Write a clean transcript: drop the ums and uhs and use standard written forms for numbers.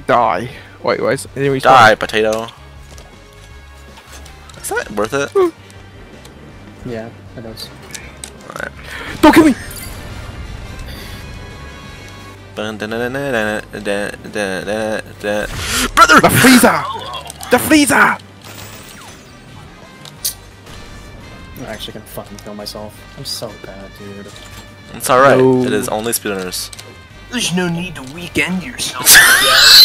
Die. Wait, where's enemy Die, potato. Is that worth it? Yeah, it does. Alright. Don't kill me! Brother! The freezer! The freezer! I'm actually gonna fucking kill myself. I'm so bad, dude. It's alright. No. It is only speedrunners. There's no need to weekend yourself.